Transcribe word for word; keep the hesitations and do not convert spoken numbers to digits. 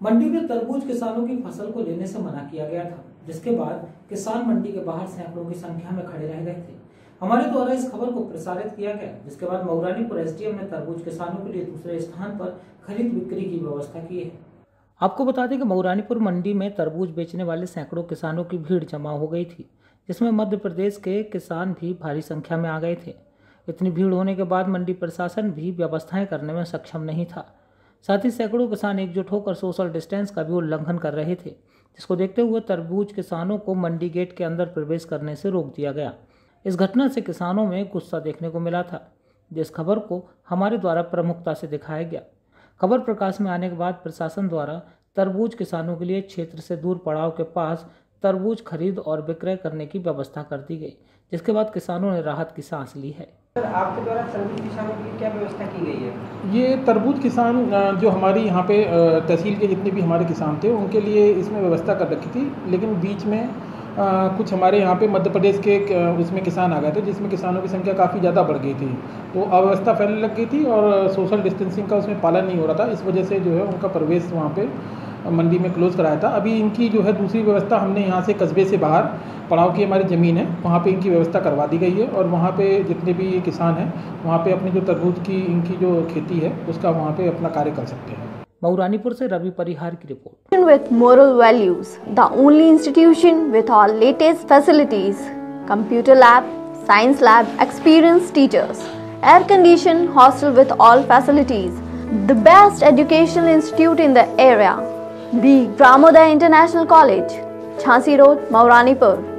मंडी में तरबूज किसानों की फसल को लेने से मना किया गया था, जिसके बाद किसान मंडी के बाहर सैकड़ों की संख्या में खड़े रह गए थे। हमारे द्वारा इस खबर को प्रसारित किया गया, जिसके बाद मऊरानीपुर एसडीएम ने तरबूज किसानों के लिए दूसरे स्थान पर खरीद बिक्री की व्यवस्था की है। आपको बता दें कि मऊरानीपुर मंडी में तरबूज बेचने वाले सैकड़ों किसानों की भीड़ जमा हो गई थी, जिसमें मध्य प्रदेश के किसान भी भारी संख्या में आ गए थे। इतनी भीड़ होने के बाद मंडी प्रशासन भी व्यवस्थाएं करने में सक्षम नहीं था। साथ ही सैकड़ों किसान एकजुट होकर सोशल डिस्टेंस का भी उल्लंघन कर रहे थे, जिसको देखते हुए तरबूज किसानों को मंडी गेट के अंदर प्रवेश करने से रोक दिया गया। इस घटना से किसानों में गुस्सा देखने को मिला था, जिस खबर को हमारे द्वारा प्रमुखता से दिखाया गया। खबर प्रकाश में आने के बाद प्रशासन द्वारा तरबूज किसानों के लिए क्षेत्र से दूर पड़ाव के पास तरबूज खरीद और विक्रय करने की व्यवस्था कर दी गई, जिसके बाद किसानों ने राहत की सांस ली है। सर, आपके द्वारा तरबूज किसानों के लिए क्या व्यवस्था की गई है? ये तरबूज किसान जो हमारी यहाँ पे तहसील के जितने भी हमारे किसान थे उनके लिए इसमें व्यवस्था कर रखी थी, लेकिन बीच में आ, कुछ हमारे यहाँ पे मध्य प्रदेश के उसमें किसान आ गए थे, जिसमें किसानों की संख्या काफ़ी ज़्यादा बढ़ गई थी। तो अव्यवस्था फैलने लग गई थी और सोशल डिस्टेंसिंग का उसमें पालन नहीं हो रहा था। इस वजह से जो है उनका प्रवेश वहाँ पे मंडी में क्लोज़ कराया था। अभी इनकी जो है दूसरी व्यवस्था हमने यहाँ से कस्बे से बाहर पड़ाव की हमारी ज़मीन है, वहाँ पे इनकी व्यवस्था करवा दी गई है और वहाँ पे जितने भी ये किसान हैं वहाँ पे अपनी जो तरबूज की इनकी जो खेती है उसका वहाँ पे अपना कार्य कर सकते हैं। मऊरानीपुर से रवि परिहार की report. With moral values, the only institution with all latest facilities, computer lab, science lab, experienced teachers, air-conditioned hostel with all facilities, the best educational institute in the area, the Pramodaya International College, Jhansi Road, Mauranipur.